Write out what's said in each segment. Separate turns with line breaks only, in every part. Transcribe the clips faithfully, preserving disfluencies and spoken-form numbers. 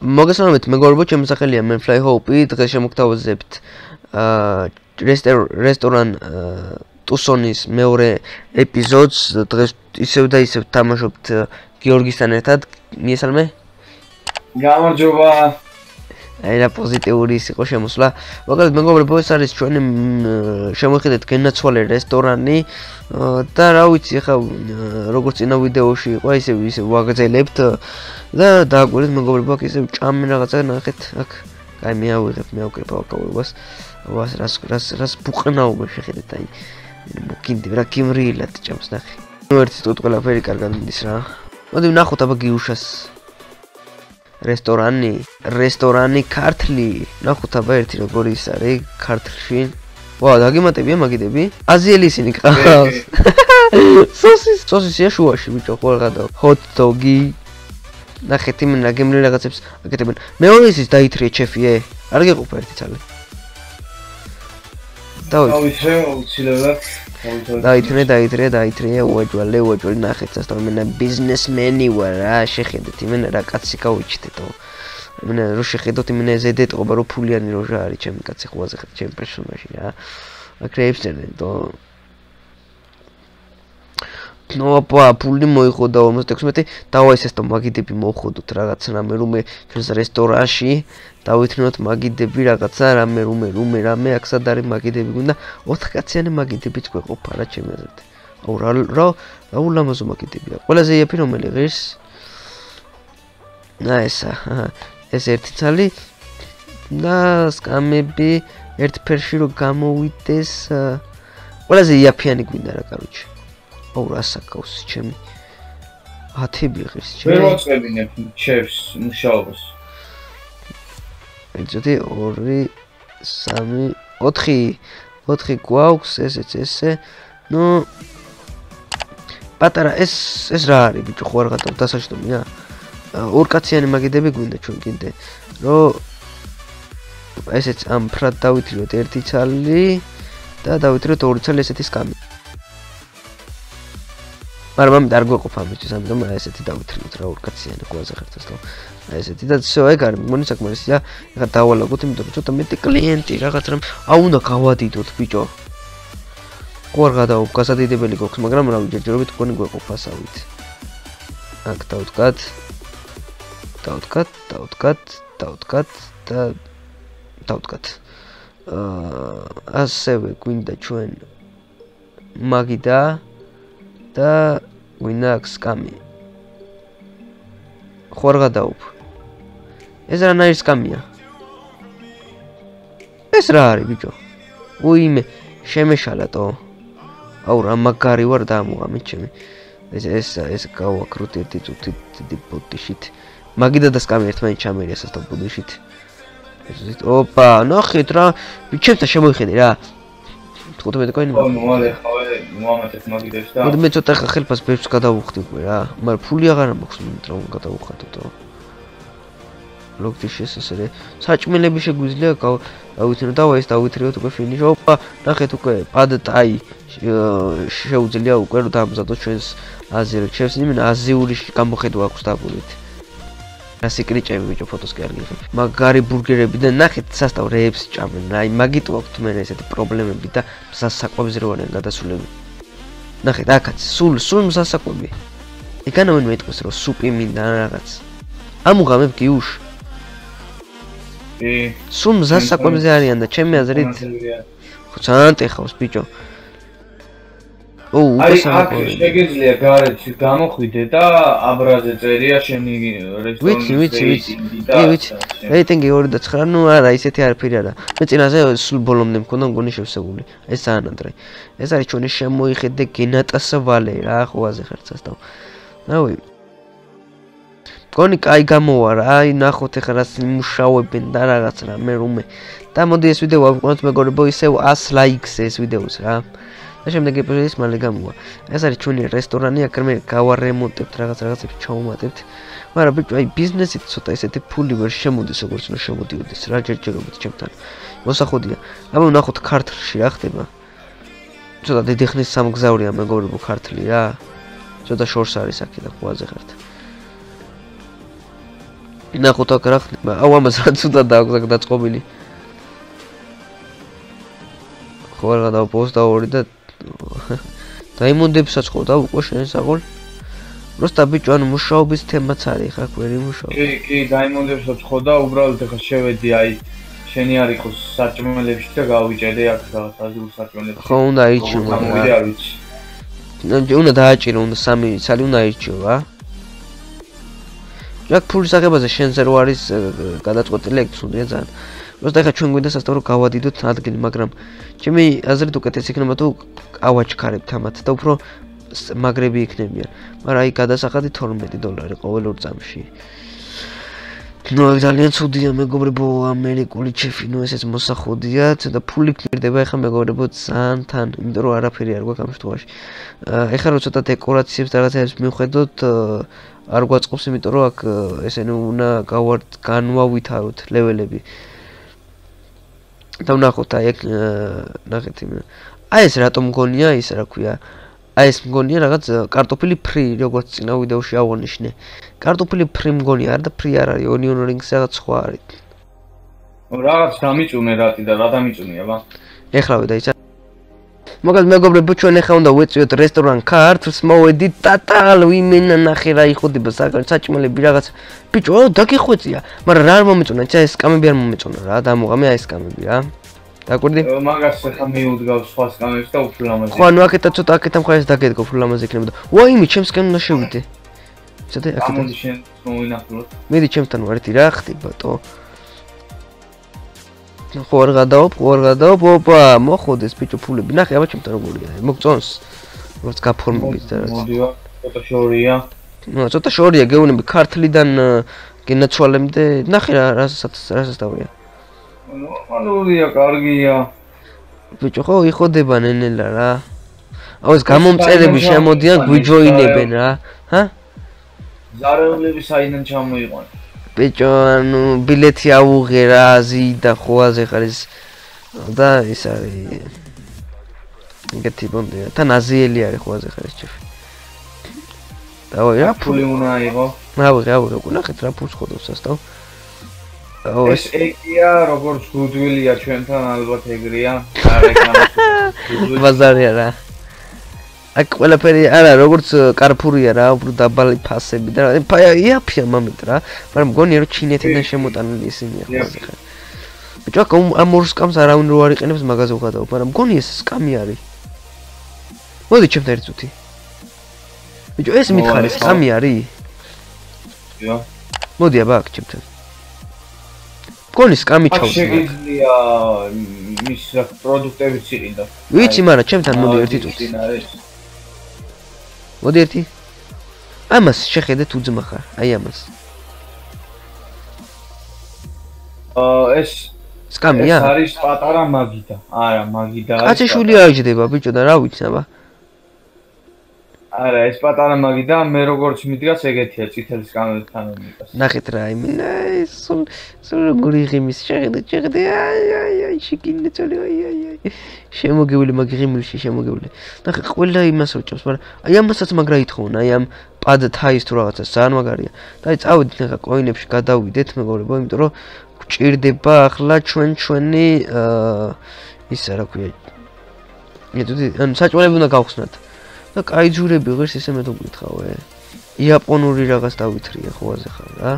მოგესალმებით, მეგობრებო, ჩემი სახელია Manfly Hope. დღეს შემოგთავაზებთ რესტორან ტუსონის მეორე ეპიზოდს. დღეს ისევ და ისევ თამაშობთ გიორგისთან ერთად. მიესალმე?
გამარჯობა.
აი რა პოზიტიური ის იყო შემოსვლა. მაგალითად, მეგობრებო, ეს არის ჩვენი შემოხედეთ გენაცვალე რესტორანი და რა ვიცი, ახლა როგორც წინა ვიდეოში იყო, ისე ისე ვაგრძელებთ და დააგვირეთ მეგობრებო, აქ ისე ჭამენ რაღაცა ნახეთ, აქ. აი მე ავიღებ, მე ავკრიფავ აკაურებას. ვას რას რას რას ბუყნაობა შეხედეთ, აი. მოკინდი რა კიმრიელად ჭამს ნახე. ნუ ერთი წუთი ყველაფერი კარგად მიდის რა. მოდი ვნახოთ აბა გიუშას. რესტორანი, რესტორანი ქართლი. ნახოთ აბა ერთი როგორი ის არის ქართლში. ვა, დაგემატებია მაგიდები. აზიელი ისინი ყავს. სოსის, სოსისია შუაში ბიჭო, ხო რაღაცა. hot dog-ი. ნახეთ იმენ რა გემრიელ რაღაცებს აკეთებენ. მეორე ისიც დაითრია ჩეფიე. არ გეყოფა ერთი ცალი.
დავითრე, აუცილებლად.
დაითრე, დაითრე, დაითრია, უაჯვალე, უაჯვალე ნახეთ, სასტავ მენა ბიზნესმენი ვარ რა, შეხედეთ, იმენ რა კაცი გავიჩდეთო. იმენ რო შეხედოთ, იმენ ზედეტყობა, რო ფულიანი როჟა არის ჩემი კაცი, ხვაზე ხარ ჩემი პერსონაჟი რა. აკრეებს წერდო. ნუ აპა, ფული მოიხოდა ორმოცდაექვსმეტი, დავა ესეს და მაგიდები მოხოდოთ რაღაცა რამე რუმე ჩვენს რესტორანში. დავითრინოთ მაგიდები რაღაცა რამე რუმე რუმე რამე აქ სად არის მაგიდები გვინდა ოთხ კაციანი მაგიდებიც გვეყოფა რა ჩემი აზრით. აუ რა რა რა ულამაზო მაგიდებია. ყველაზე იაფი რომელი ღირს? და ესა. ეს ერთი ცალი და სკამები ერთ ფერში რო გამოვიდეს. ყველაზე იაფიანი გვინდა რა კაროჩი. აუ რა საკავს ჩემი. ათები ღირს ჩემი.
ვერ მოწებინებ ჩევს მუშაობას.
ეცოდი ორი სამი ოთხი ოთხი გვაქვს ესეც ესე ნუ პატარა ეს ეს რა არის ბიჭო ხო არ გატოვ დასაჯდომია ორკაციანი მაგიდები გვინდა ჩვენ კიდე რომ ესეც ამ ფრად დავითრიოთ ერთი ცალი და დავითრიოთ ორი ცალი ესეთი სკამი მაგრამ არ გვეყოფა ამისთვის ამიტომ ესეთი დავითრიოთ რა ორკაციანი ყველაზე ხერთას და ესეთი და всё ეგ არის მგონი საკმარისია ეხლა დავალაგოთ იმიტომ რომ ცოტა მეტი კლიენტი რაღაც რამ აუ უნდა გავადიდოთ ბიჭო ხო არ გადავა გასადიდებელი გვაქვს მაგრამ რა ვიჯერჯერობით მგონი გვეყოფასავით აქ დავდგათ დავდგათ დავდგათ დავდგათ და დავდგათ აა ასევე გვინდა ჩვენ მაგიდა და გვინდა აქ სკამი ხო არ გადაუp ეს რანაირი სკამია ეს რა არის ბიჭო უიმე შემეშალატო აუ რა მაგარი ვარ დამოღამეთ ჩემი ეს ეს ეს გავაკროთ ერთი წუთი დიდი ბოდიშით მაგიდა და სკამი ერთმანეთს ჩამერია სასტავ ბოდიშით ეს ოპა ნახეთ რა ბიჭებთან შემოიხედე რა თხუთმეტი კოინი
მოვალე ხავე მომამეთეთ მაგიდებს და
მე ცოტა ხა ხელფას ბებს გადავუხდი უკვე რა მაგრამ ფული აღარ მაქვს რა გადავუხატო ლოგტი შესესერე საჭმელები შეგვიძლია ავითრიოთ და ეს დავითრიოთ უკვე ფინიშ ოპა ნახეთ უკვე პადტაი შეუძლია უკვე რომ დამზადოთ ჩვენს აზიერ ჩემს იმენ აზიური გამოხედვა აქვს დაგულით რა სიკრიჭები ბიჭო ფოტოს კი არ გიღებ მაგარი ბურგერები და ნახეთ სასტავ რეებს ჭამენ აი მაგიტო აქვს მე ესეთი პრობლემები და სასაკვებზე რო არიან გადასულები ნახეთ აქაც სულ სულ სასაკვები ეკანავენ მეტყვის რომ სუპი მინდა რაღაც ამუღამებ გიუშ
ე
სულ სასაკვებზე არიან და ჩემი აზრით ხო ძალიან ტეხავს ბიჭო ოუ
აი აქ შეგიძლია გარეთ გამოხვიდე და აბრაზე წერია შენი რესტორნის
ვიცი ვიცი ვიცი ე ვიცი რეიტინგი ორი და ცხრა ნუ არა ისეთი არაფერი არა მე წინაზე სულ ბოლომდე მქონდა მგონი შევსებული ეს ძალიან ადრე ეს არის ჩვენი შემოიხედე გენატას ვალე რა ხვაზე ხერცას და რავი მგონი კაი გამოვა რა აი ნახოთ ეხლა რას იმუშავებენ და რაღაც რა მე რუმე და მოდი ეს ვიდეო ავიყვანოთ მეგობრებო ისევ ას ლაიქს ეს ვიდეოს რა და შემდეგ ეპიზოდის მალე გამოვა. ეს არის ჩვენი რესტორანი, აქ მე გავარემონტებთ რაღაც რაღაცებს ჩავუმატებთ. მაგრამ ბიჭო, აი ბიზნესით ცოტა ესეთი ფული ვერ შემოდის, როგორც უნდა შემოდიოდეს რა ჯერჯერობით ჩემთან. მოსახოდია. აბა ვნახოთ ქართლში რა ხდება. ცოტა დიდი ხნის სამგზავრია მეგობრებო ქართლი რა. ცოტა შორს არის აქ და ხვაზე ხართ. ნახოთ აქ რა ხდება. აუ ამას რაც უნდა დააქვს დაწყობილი. ხო რა დავპოსტა ორი და დაიმონდებსაც ხო და უკვე შენ საღოლ. Просто ბიჭო ანუ მუშაობის თემაც არის ხა ქვერი მუშაობა.
კი, კი, დაიმონდებსაც ხო და უბრალოდ ახლა შევედი აი შენი არ იყოს საჭმელებში და გავიჭედე აქ რაღაც აზრულ საჭმელებში.
ხო უნდა აირჩიო რა.
გამოვიდე არ ვიცი.
უნდა დააჭირო უნდა სამი ცალი უნდა აირჩიო რა. Jak ფულის აღებაზე შენზე რო არის გადაწყვეტილი ეგ ცუდია ძალიან. Просто ახლა ჩვენ გვინდა სასწავლებო გავადიდოთ ადგილი, მაგრამ ჩემი აზრით უკეთეს იქნება თუ ავაჩქარებთ ამათ და უფრო მაგრები იქნებიან. მაგრამ აი გადასახადი თორმეტი დოლარი ყოველ ორ წამში. ნუ ძალიან ცუდია მეგობრებო ამერიკული ჩეფი, ნუ ესეც მოსახოდიათ და ფული გმირდება ახლა მეგობრებო ძალიან თან, იმიტომ რომ არაფერი არ გვაქვს ამ შემთხვევაში. ახლა რო ცოტა დეკორაციებს და რაღაცებს მივხედოთ არ გვაწყობს, იმიტომ რომ აქ ესენი უნდა განვავითაროთ ლეველები. და ვნახოთ აი ეგ ნახეთ იმ აი ეს რატომ მგონია ის რა ქვია აი ეს მგონია რაღაც კარტოფილი ფრი როგორც წინა ვიდეოში ავონიშნე კარტოფილი ფრი მგონია არა და ფრი არ არის onion rings რაღაც სხვა არის
რაღაც დამიწუნე რატი და რა დამიწუნია ბა
ეხლა ვიდა ისა მაგალ მეგობრებო ჩვენ ახლა უნდა ვეწვიოთ რესტორან ქართლს მოვედით ტატალ ვიმენა ნახე რა იხოდება საჭმელები რაღაც ბიჭო დაგიხვეწია მაგრამ რა არ მომეწონა ცა ეს სკამები არ მომეწონა რა დამოღამე აი ეს სკამები რა დაკვირდი
მაგას ახლა მიუდგავს სხვა სკამებს და უფრო ლამაზი
ხო ანუ აქეთა ცოტა აქეთა მხარეს დაგედგო უფრო ლამაზი იქნება და ვაიმე ჩემსკენ უნდა შევიდე ცოტა აქეთა
ამოდი შენ მოვინახულოთ
მიდი ჩემთან ვარეთი რა ხდებათო ხო არ გადაობ, ხო არ გადაობ, ოპა, მოხოდეს ბიჭო ფულები. ნახე, აბა ჩემთან როგორია. მოგწონს? როგორც გაფორმებით და რაც.
მოდივა, ცოტა შორია.
ნუ, ცოტა შორია, გეუბნები ქართლიდან გენაცვალემდე. ნახე რა, რასაც რასაც დავია.
ნორმალურია, კარგია.
ბიჭო, ხო იხოდება ნენელა რა. აუ ეს გამომწერები შემოდიან, გვიჯოინებენ რა. ჰა?
ზარეულები საიდან ჩამოიყვან?
ბიჭო, ანუ ბილეთი აუღე რა, აზიიდან ხოაზე ხარ ეს და ის არის ეგეთი ბონდია. თან აზიელი არის ხოაზე ხარ ეს ჩეფი. დავაი რა
ფული უნდა აიღო.
აუღე, აუღე, ნახეთ რა ფულს ხოდობს სასტავ. აუ
ეს ეგია, როგორც გუდვილია ჩვენთან ალბათ ეგრეა. არეკამო.
ბაზარია რა. აქ ყველაფერი არა როგორც კარფურია რა უფრო დაბალი ფასები და იაფია მომენტ რა მაგრამ მგონია რომ ჩინეთიდან შემოტანილი ისინია ხოლმე ხა ბიჭო აქ ამ ორ სკამს არავინ რო არ იყენებს მაღაზია უხადაო მაგრამ მგონია ეს სკამი არის მოდი ჩემთან ერთ წუთი ბიჭო ეს მითხარი სკამი არის
იო
მოდი აბა აქ ჩემთან მგონი სკამი ჩავს
შეგიძლია მის პროდუქტებიც იყიდა
ვიცი მაგრამ ჩემთან მოდი ერთი წუთი მოდი ერთი ამას შეხედე თუ ძმა ხარ აი ამას
აა ეს
სკამია
ეს არის პატარა მაგიდა არა მაგიდა არის
კაცი შვილი აიჯდება ბიჭო და რა ვიცი აბა
არა ეს პატარა მაგიდა მე როგორც მიდგას ეგეთია წითელი სკამებთან მიყავს
ნახეთ რა იმინა ეს სულ სულ როგორი ღიმის შეხედე შეხედე აი აი აი შეკინე წოლი აი აი აი შემოგეული მაგ ღიმილში შემოგეული ნახე ყველა იმას როჭობს მაგრამ აი ამასაც მაგრა ითხოვნა აი ამ პად თაის თუ რაღაცა ძალიან მაგარია და აი წავედით ახლა კოინებში გადავიდეთ მეგობრებო იმიტომ რომ გვჭირდება ახლა ჩვენ ჩვენი ისა რა ქვია ეტუდი ან საჭმელები უნდა გავხსნათ და კაი ჯურები ღირს ისე მე თუ გითხავე იაპონური რაღაც დავითრია ხოაზე ხარ რა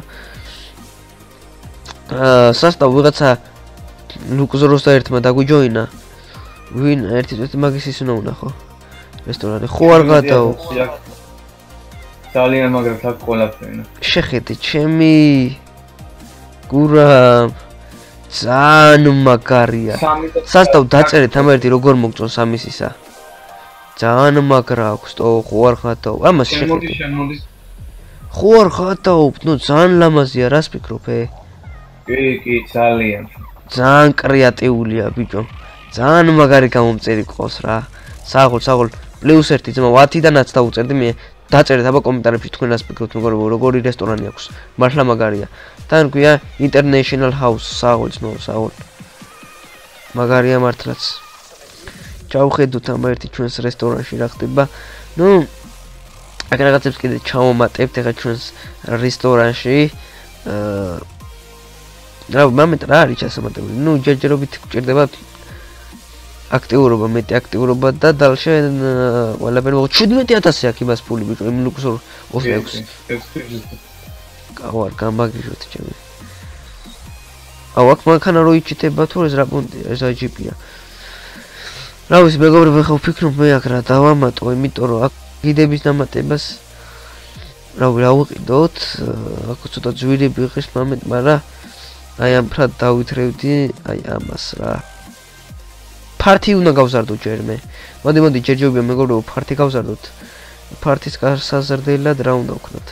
აა სასტავ ვიღაცა ლუკზოროს და ერთმა დაგვიჯოინა ვინ ერთი წუთი მაგის ის უნდა უნახო რესტორანი ხო არ გადაო
ძალიან მაგრად აქ ყველაფერი
შეხედე ჩემი გურა ძალიან მაგარია სასტავ დაწერეთ ამ ერთი როგორ მოგწონს ამის ისა ძალიან მაგრა აქვს თო ხო არ ხათაო ამას შეხედე
შემოდი
ხო არ ხათაო ნუ ძალიან ლამაზია რას ფიქრობ ე
კი კი ძალიან
ძალიან კრეატიულია ბიჭო ძალიან მაგარი გამომწერი ყავს რა საღოლ საღოლ პლუს ერთი ძმა ვათიდანაც დაუწერდი მე დაწერეთ აბა კომენტარებში თქვენ რას ფიქრობთ მეგობრებო როგორი რესტორანი აქვს მართლა მაგარია თან ქვია International House საღოლს ნუ საღოლ მაგარია მართლაც ჩავხედოთ ამ ერთი ჩვენს რესტორანში რა ხდება ნუ აქ რაღაცებს კიდე ჩავომატებთ ახლა ჩვენს რესტორანში აა რა მომენტ რა არის ჩასამატებელი? ნუ ჯერჯერობით გჭირდება აქტიურობა, მეტი აქტიურობა და დალშე ყველაფერი მოგ შვიდმეტი ათასი აქვს იმას ფული ბიჭო, იმ ლუქსორ ოცდაექვსი. გავარ გამაგიჟოთ ჩემი. აუ აქ მანქანა რო იჩიტება თუ ეს რა პონტია, ეს აჯიპია. რა ვიცი, მეგობრებო, ხო ვფიქრობ მე აქ რა დავამატო, იმიტომ რომ აქ გიდების დამატებას რა ვიყიდოთ, აქ ცოტა ძვირები იყის მომენტ, მაგრამ აი ამ ფრად დავითრევდი, აი ამას რა. ფართი უნდა გავზარდო ჯერ მე. მოდი მოდი ჯერჯერობია მეგობრებო, ფართი გავზარდოთ. ფართის გასაზრდელად რა უნდა ვქნათ?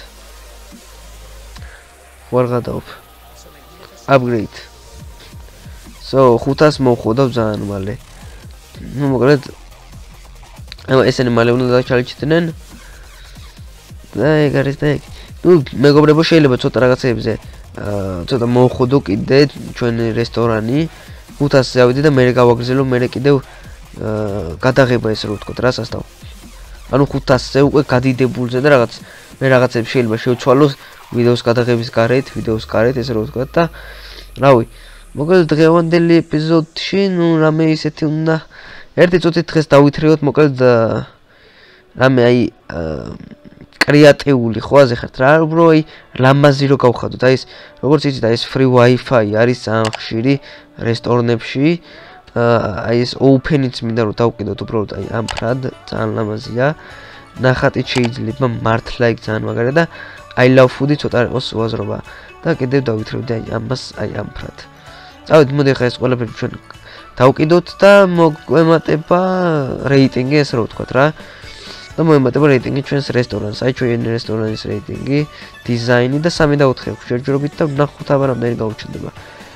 ვარ გადავფ. Upgrade. So, ხუთას მოვხოდავ ძალიან მალე. ნუ მოკლედ აი ესენი მალე უნდა დაჩალიჩდნენ. და ეგ არის და ეგ. ნუ მეგობრებო შეიძლება ცოტა რაღაცებზე აა ცოტა მოვხოდო კიდე ჩვენი რესტორანი. ხუთასზე ავიდე და მე გავაგრძელო, მე კიდევ აა გადაღება ეს რო ვთქვა, რა სასტავ. ანუ ხუთასზე უკვე გადიდებულზე და რაღაც მე რაღაცებს შეიძლება შევცვალო ვიდეოს გადაღების გარეთ, ვიდეოს გარეთ ესე რო ვთქვა და რავი. მოკლედ დღევანდელი ეპიზოდში, ნუ რამე ისეთი უნდა ერთი წუთით დღეს დავითრევოთ, მოკლედ რამე აი კრეატიული ხო აზეხართ რა ბრო აი ლამაზი რო გავხადოთ აი ეს როგორც იცით აი ეს free wifi არის ძალიან ხშირი რესტორნებში აი ეს open-იც მინდა რომ დავყიდოთ უბრალოდ აი ამ ფრად ძალიან ლამაზია ნახატით შეიძლება მართლა იქ ძალიან მაგარია და I love food-ი ცოტა იყოს უაზრობა და კიდევ დავითრევდი აი ამას აი ამ ფრად წავით მოდი ხა ეს ყველაფერი ჩვენ დავყიდოთ და მოგვემატება რეიტინგი ეს რო ვთქვათ რა და მოემატება რეიტინგი ჩვენს რესტორანს, აი ჩვენი რესტორანის რეიტინგი, დიზაინი და სამი და ოთხი აქვს ჯერჯერობით და ნახოთ აბა რამდენი გაუჩნდება.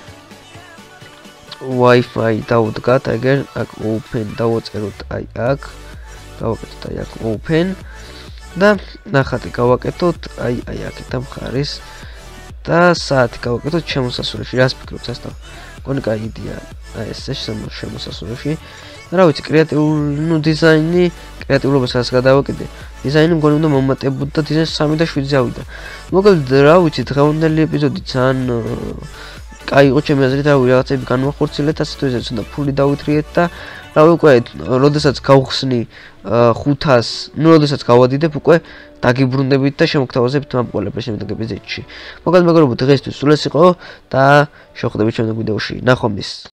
Wi-Fi დავდგათ, ეგერ აქ open დავაწეროთ აი აქ, გავაკეთოთ აი აქ open და ნახატი გავაკეთოთ აი აი აქეთ ამ ხარის და საათი გავაკეთოთ შემოსასვლელში, რას ფიქრობთ ასთან? მგონი კაი იდეა, აი ეს შემოსასვლელში. რა ვიცი, კრეატიული, ნუ დიზაინი, კრეატიულობას რაც გადავაკეთე. დიზაინი მგონი უნდა მომატებოდ და დიზაინს სამი და შვიდზე ავიდა. მოკლედ რა ვიცი, დღევანდელი ეპიზოდი ძალიან კაი იყო ჩემი აზრით, რავი, რაღაცები განვახორციელეთ, ასე თუ ისე ცოტა ფული დავითრიეთ და რავი, უკვე, როდესაც გავხსნი ხუთას, ნუ როდესაც გავადიდებ, უკვე დაგიბრუნდებით და შემოგთავაზებთ ამ ყველაფერს შემდეგ ეპიზოდში. მოკლედ მეგობრებო, დღესთვის სულ ეს იყო და შევხვდებით შემდეგ ვიდეოში. ნახვამდის.